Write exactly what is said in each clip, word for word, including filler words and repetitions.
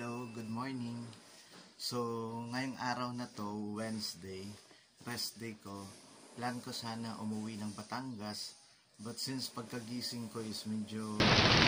Hello, good morning. So, ngayong araw na to, Wednesday, rest day ko. Plan ko sana umuwi ng Batangas. But since pagkagising ko is medyo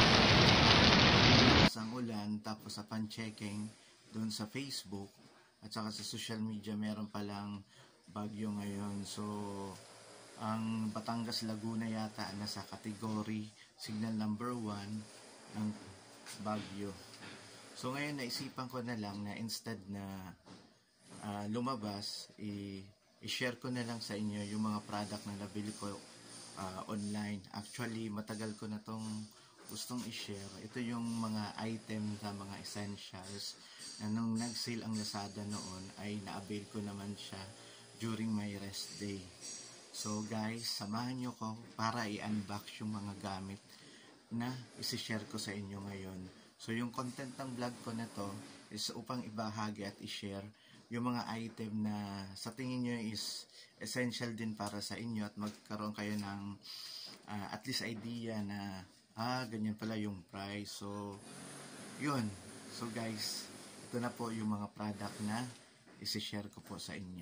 ang ulan, tapos upon checking doon sa Facebook at saka sa social media, meron palang bagyo ngayon. So, ang Batangas Laguna yata nasa category signal number one ng bagyo. So ngayon naisipan ko na lang na instead na uh, lumabas, i-share ko na lang sa inyo yung mga product na nabili ko uh, online. Actually, matagal ko na tong gustong i-share. Ito yung mga item na mga essentials na nung nag-sale ang Lazada noon ay na-avail ko naman siya during my rest day. So guys, samahan nyo ko para i-unbox yung mga gamit na isi-share ko sa inyo ngayon. So yung content ng vlog ko na to is upang ibahagi at i-share yung mga item na sa tingin nyo is essential din para sa inyo at magkaroon kayo ng uh, at least idea na ah, ganyan pala yung price. So yun. So guys, ito na po yung mga product na isi-share ko po sa inyo.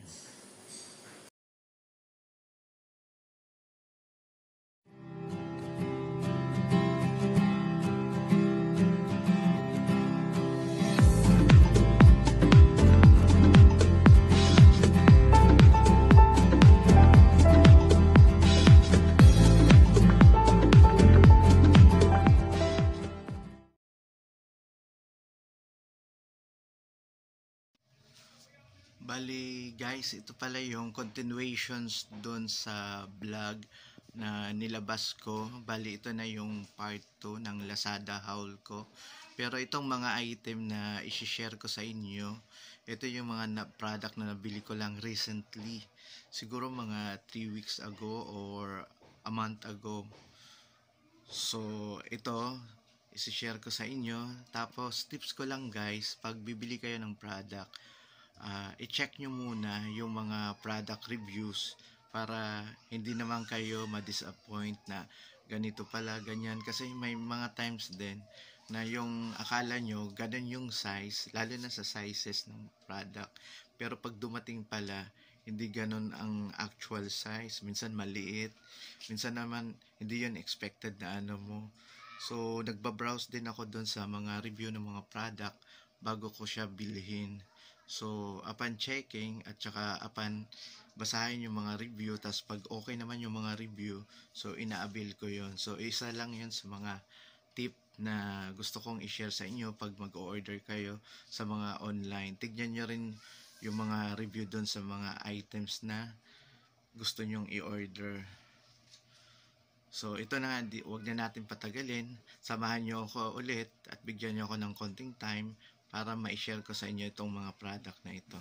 Bali guys, ito pala yung continuations doon sa vlog na nilabas ko. Bali ito na yung part two ng Lazada haul ko. Pero itong mga item na isi-share ko sa inyo, ito yung mga na product na nabili ko lang recently. Siguro mga three weeks ago or a month ago. So ito, isi-share ko sa inyo. Tapos tips ko lang guys, pag bibili kayo ng product, Uh, i-check nyo muna yung mga product reviews para hindi naman kayo ma-disappoint na ganito pala, ganyan. Kasi may mga times din na yung akala nyo ganun yung size, lalo na sa sizes ng product. Pero pag dumating pala, hindi ganun ang actual size. Minsan maliit, minsan naman hindi yun expected na ano mo. So nagbabrowse din ako dun sa mga review ng mga product bago ko siya bilhin. So, upon checking at saka upon basahin yung mga review, tas pag okay naman yung mga review, so ina-avail ko yon. So, isa lang yun sa mga tip na gusto kong i-share sa inyo pag mag-order kayo sa mga online. Tignan nyo rin yung mga review doon sa mga items na gusto nyong i-order. So, ito na nga, huwag na natin patagalin. Samahan nyo ako ulit at bigyan nyo ako ng konting time para ma-share ko sa inyo itong mga product na ito.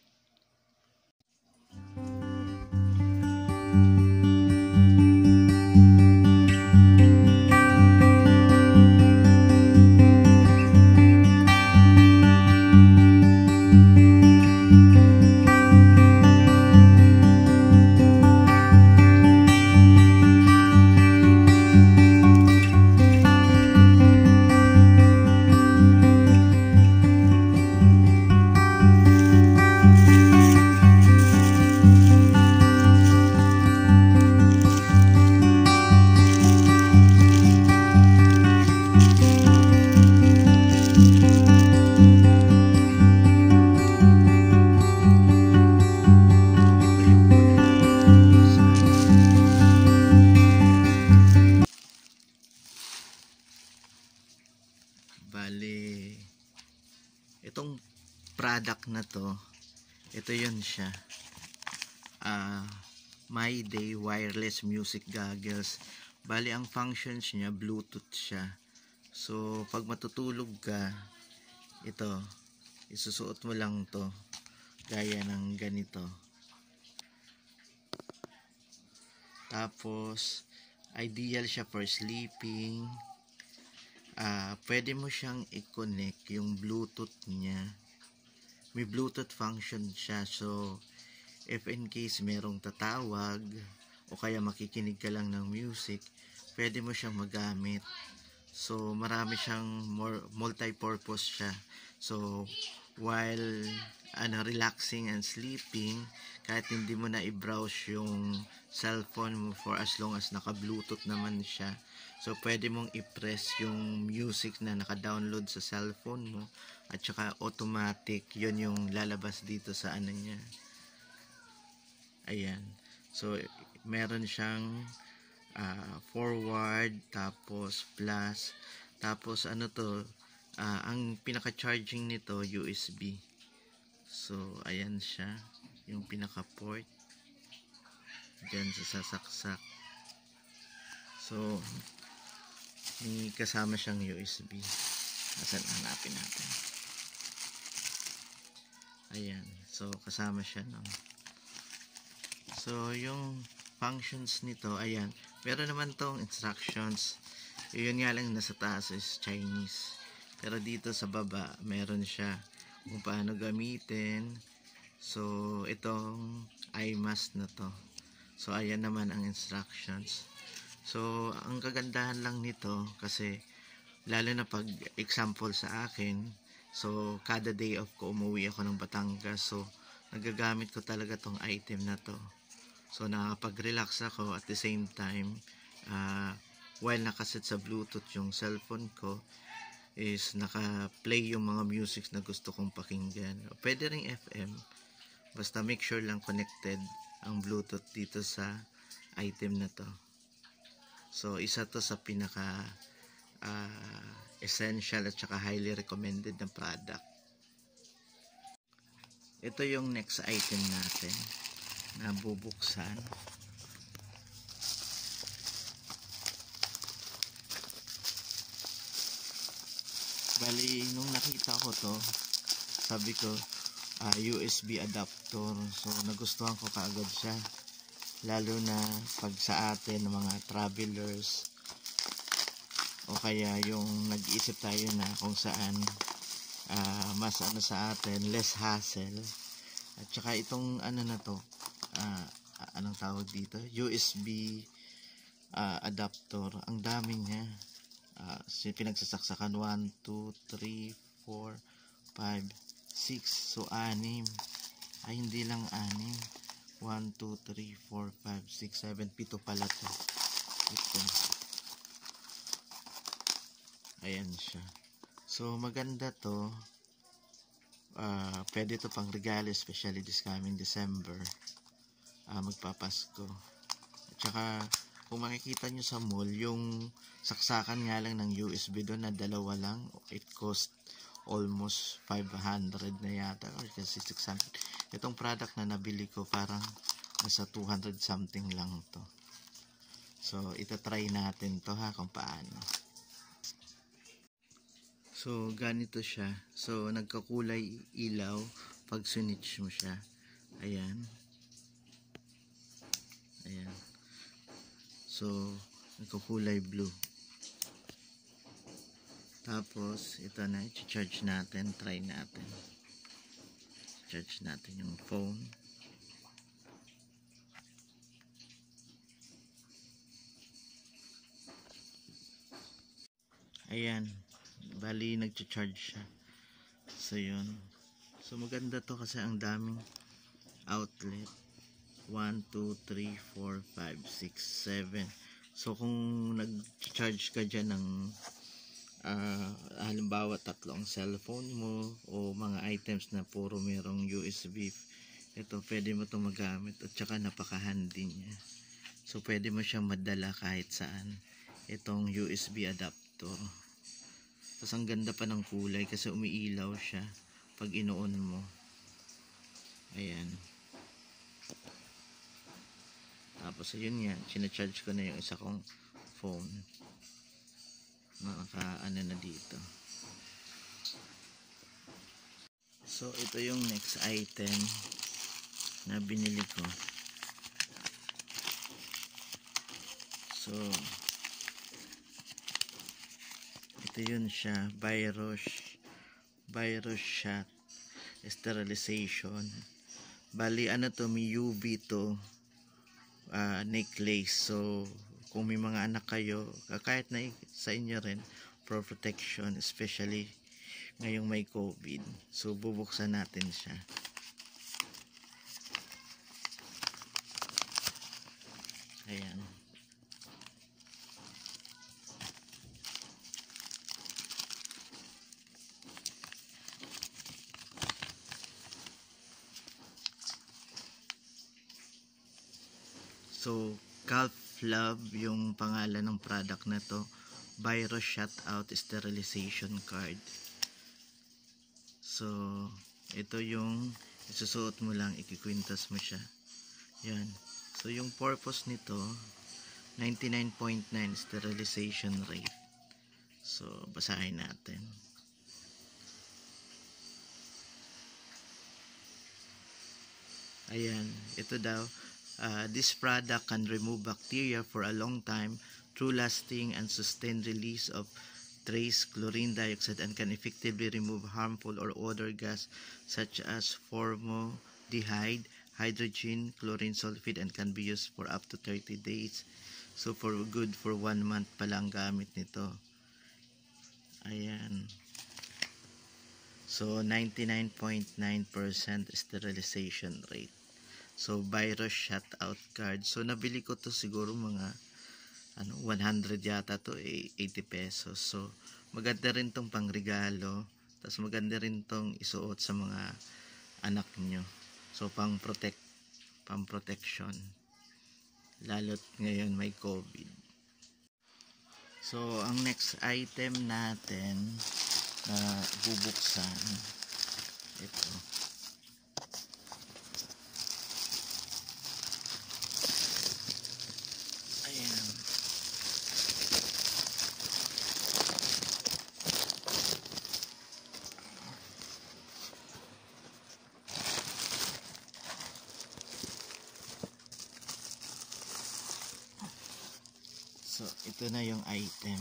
Bali, itong product na to, ito yun siya. Uh, My Day Wireless Music Goggles. Bali, ang functions niya, Bluetooth siya. So, pag matutulog ka, ito, isusuot mo lang to gaya ng ganito. Tapos, ideal siya for sleeping. Uh, pwede mo siyang i-connect yung Bluetooth niya. May Bluetooth function siya. So, if in case merong tatawag o kaya makikinig ka lang ng music, pwede mo siyang magamit. So marami siyang more multi-purpose siya. So while ano relaxing and sleeping, kahit hindi mo na i-browse yung cellphone mo for as long as naka-bluetooth naman siya. So pwede mong i-press yung music na naka-download sa cellphone mo at saka automatic yun yung lalabas dito sa ano niya. Ayan. So meron siyang uh, forward, tapos plus, tapos ano to, uh, ang pinaka-charging nito U S B. So ayan siya, yung pinaka-port dyan sa sasaksak. So may kasama siyang U S B. Asan, hanapin natin. Ayan, so kasama siya, no? So yung functions nito, ayan, meron naman tong instructions. Yun nga lang nasa taas is Chinese, pero dito sa baba meron siya kung paano gamitin. So itong iMask na to, so ayan naman ang instructions. So ang kagandahan lang nito, kasi lalo na pag example sa akin, so kada day off ko umuwi ako ng Batangas, so nagagamit ko talaga tong item na to. So nakapag-relax ako at the same time, uh, while nakaset sa Bluetooth yung cellphone ko, is naka-play yung mga music na gusto kong pakinggan. Pwede ring F M, basta make sure lang connected ang Bluetooth dito sa item na to. So isa to sa pinaka uh, essential at saka highly recommended na product. Ito yung next item natin na bubuksan. Bali, nung nakita ko to, sabi ko, uh, U S B adapter. So, nagustuhan ko kaagad siya. Lalo na pag sa atin, mga travelers, o kaya yung nag-iisip tayo na kung saan uh, mas ano sa atin, less hassle. At saka itong ano na to, uh, anong tawag dito? U S B uh, adapter. Ang dami niya. Uh, so pinagsasaksakan one, two, three, four, five, six. So anim. Ay hindi lang anim. one, two, three, four, five, six, seven, pito pala to. Ito. Ayan siya. So maganda to. Uh, pwede to pang regalo, especially this coming December. Uh, magpapasko. At saka kung makikita nyo sa mall, yung saksakan nga lang ng U S B doon na dalawa lang, it cost almost five hundred na yata, or kasi six hundred. Itong product na nabili ko parang nasa two hundred something lang to. So itatry natin to ha, kung paano. So ganito siya. So nagkakulay ilaw pag switch mo siya. Ayan. Ayan. So nagkakulay blue. Tapos ito na, i-charge natin, try natin. Charge natin yung phone. Ayan. Bali nag-charge siya. So yun. So maganda to kasi ang daming outlet. one, two, three, four, five, six, seven. So kung nag-charge ka dyan ng uh, halimbawa tatlo ang cellphone mo o mga items na puro merong U S B, ito pwede mo ito magamit at saka napaka-handy niya. So pwede mo siyang madala kahit saan, itong U S B adapter. Tapos ang ganda pa ng kulay kasi umiilaw siya pag inoon mo. Ayan. Tapos ayun nga, sinacharge ko na yung isa kong phone. Naka ano na dito. So ito yung next item na binili ko. So ito yun siya, virus virus shot sterilization. Bali ano to, may U V to uh, necklace. So kung may mga anak kayo, kahit na sa inyo rin, for protection, especially ngayong may COVID. So bubuksan natin siya. Ayan. So, Calf Love yung pangalan ng product na to. Virus Shutout Sterilization Card. So, ito yung isusuot mo lang, ikikwintas mo siya. Yan. So, yung purpose nito, ninety-nine point nine sterilization rate. So, basahin natin. Ayan, ito daw. Uh, this product can remove bacteria for a long time through lasting and sustained release of trace chlorine dioxide and can effectively remove harmful or odor gas such as formaldehyde, hydrogen, chlorine sulfide, and can be used for up to thirty days. So for good for one month palang gamit nito. Ayan. So ninety-nine point nine percent sterilization rate. So virus shutout card. So nabili ko to siguro mga ano one hundred yata to, eh, eighty pesos. So maganda rin tong pangregalo. Tapos maganda rin tong isuot sa mga anak nyo. So pang protect, pang protection. Lalo't ngayon may COVID. So ang next item natin na bubuksan, ito. Ayan. So ito na yung item.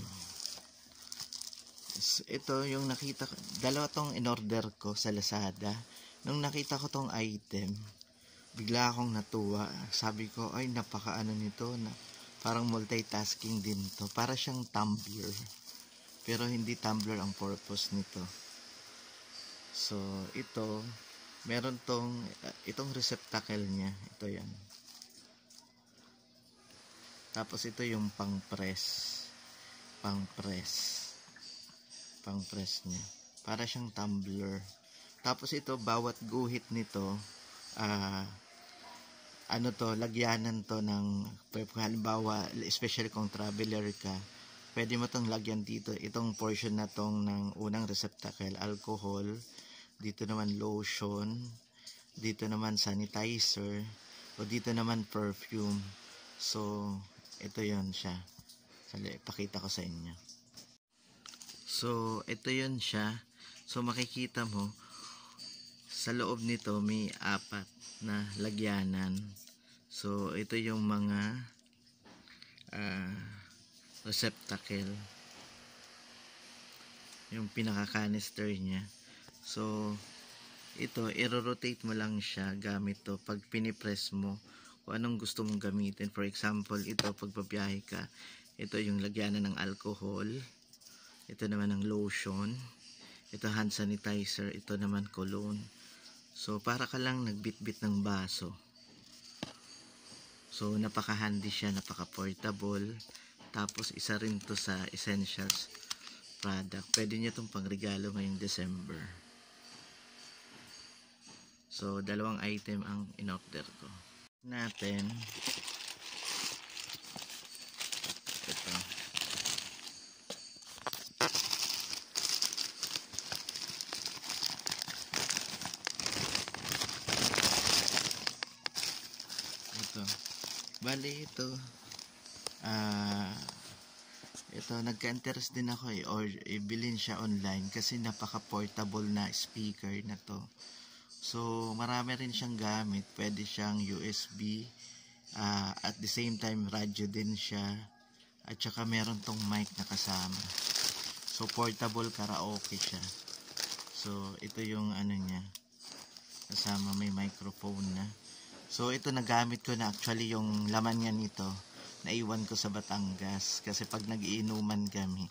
Ito yung nakita ko, dalawa tong in-order ko sa Lazada. Nung nakita ko tong item, bigla akong natuwa. Sabi ko, ay napaka-ano nito, na parang multitasking din to. Para siyang tumbler. Pero hindi tumbler ang purpose nito. So, ito, meron tong, itong receptacle niya. Ito yan. Tapos ito yung pang-press. Pang-press. Pang-press niya. Para siyang tumbler. Tapos ito, bawat guhit nito, ah, uh, ano to, lagyanan to ng, halimbawa, especially kung traveler ka, pwede mo tong lagyan dito. Itong portion na tong ng unang receptacle, alcohol, dito naman lotion, dito naman sanitizer, o dito naman perfume. So, ito yon siya. Sali, pakita ko sa inyo. So, ito yon siya. So, makikita mo, sa loob nito may apat na lagyanan. So, ito yung mga uh, receptacle. Yung pinaka-canister niya. So, ito, i-rotate mo lang siya gamit to. Pag pinipress mo, kung anong gusto mong gamitin. For example, ito, pag babiyahe ka, ito yung lagyanan ng alcohol. Ito naman ng lotion. Ito hand sanitizer. Ito naman cologne. So, para ka lang nagbitbit ng baso. So, napaka-handy siya, napaka-portable. Tapos, isa rin to sa essentials product. Pwede nyo itong pangregalo ngayong December. So, dalawang item ang in-order ko. Natin. Ito. Ito. Bali ito. Ah, uh, ito nagka-interest din ako eh, or ibilin siya online kasi napaka-portable na speaker na to. So, marami rin siyang gamit. Pwede siyang U S B. Uh, at the same time, radio din siya. At saka meron tong mic na kasama. So, portable karaoke siya. So, ito yung ano niya. Kasama may microphone na. So, ito nagamit ko na actually yung laman niya nito. Naiwan ko sa Batangas. Kasi pag nag-iinuman kami,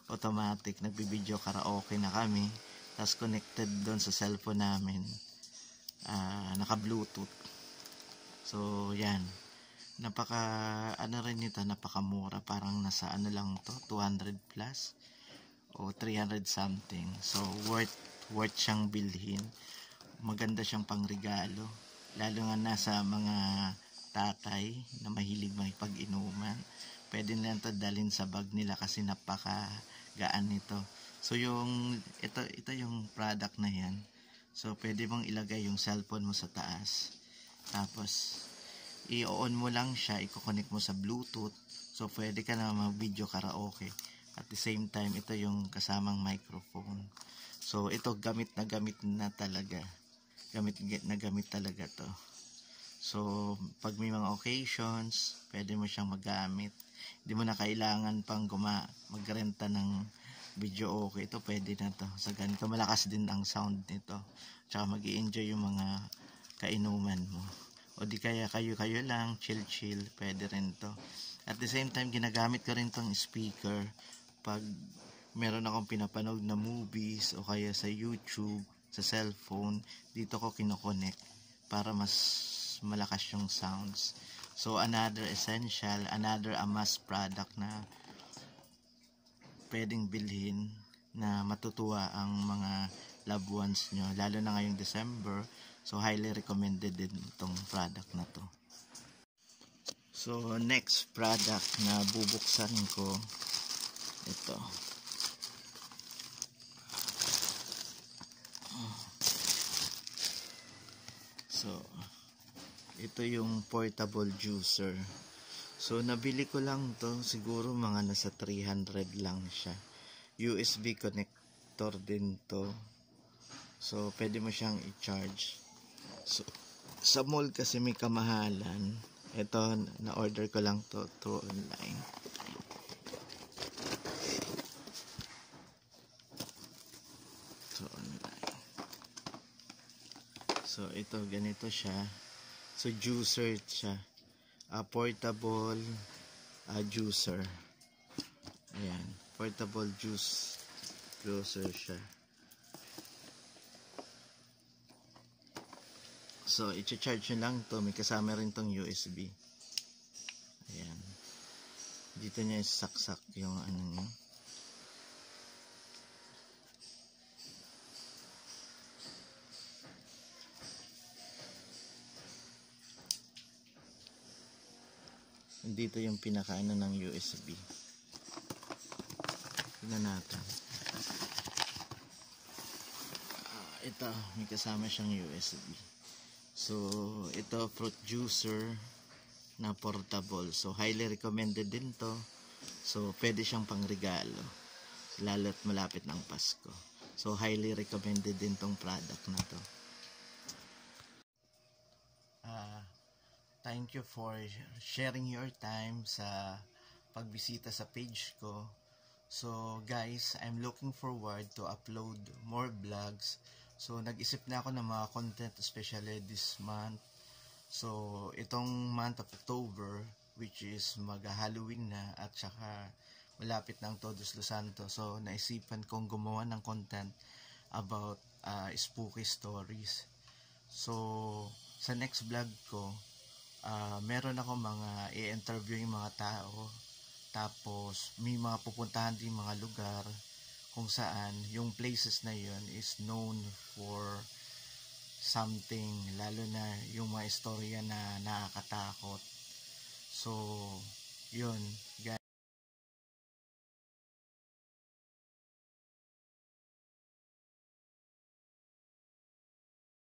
automatic, nagbibideo karaoke na kami. Tapos connected doon sa cellphone namin. Uh, naka-Bluetooth. So, yan. Napaka, ano rin ito, napakamura. Parang nasa ano lang to, two hundred plus o three hundred something. So, worth, worth siyang bilhin. Maganda siyang pangregalo. Lalo nga nasa mga tatay na mahilig makipag-inuman. Pwede nilang ito dalhin sa bag nila kasi napaka gaan nito. So, yung, ito, ito yung product na yan. So, pwede mong ilagay yung cellphone mo sa taas. Tapos, i-on mo lang siya, i-connect mo sa Bluetooth. So, pwede ka na mag-video karaoke. At the same time, ito yung kasamang microphone. So, ito gamit na gamit na talaga. Gamit na gamit talaga to. So, pag may mga occasions, pwede mo siyang magamit. Hindi mo na kailangan pang guma magrenta ng video okay. Ito pwede na to. Sa ganito, malakas din ang sound nito. Tsaka mag-i-enjoy yung mga kainuman mo. O di kaya kayo-kayo lang, chill-chill, pwede rin to. At the same time, ginagamit ko rin tong speaker pag meron akong pinapanood na movies o kaya sa YouTube, sa cellphone, dito ko kinokonek para mas malakas yung sounds. So, another essential, another a must product na pwedeng bilhin na matutuwa ang mga loved ones nyo, lalo na ngayong December. So, highly recommended din itong product na to. So, next product na bubuksan ko, ito. So, ito yung portable juicer. So, nabili ko lang to, siguro mga nasa three hundred lang siya. U S B connector din to. So, pwede mo siyang i-charge. So, sa mall kasi may kamahalan. Ito, na-order ko lang to through online. So, online. So, ito, ganito siya. So, juicer siya. Uh, portable uh, juicer. Ayan. Portable juice juicer siya. So, i-charge nyo lang to. May kasama rin tong U S B. Ayan. Dito niya isaksak yung ano nyo. Dito yung pinakaano ng U S B. Tingnan natin. Uh, ito, may kasama siyang U S B. So, ito fruit juicer na portable. So, highly recommended din to. So, pwede siyang pangregalo. Lalo't malapit ng Pasko. So, highly recommended din tong product na to. Ah... Uh, Thank you for sharing your time sa pagbisita sa page ko. So guys, I'm looking forward to upload more vlogs. So nag-isip na ako ng mga content especially this month. So itong month of October, which is mag-Halloween na at saka malapit ng Todos Los Santos. So naisipan kong gumawa ng content about uh, spooky stories. So sa next vlog ko, Uh, meron ako mga i-interview yung mga tao, tapos may mga pupuntahan din mga lugar kung saan yung places na yun is known for something, lalo na yung mga istorya na nakakatakot. So yun guys.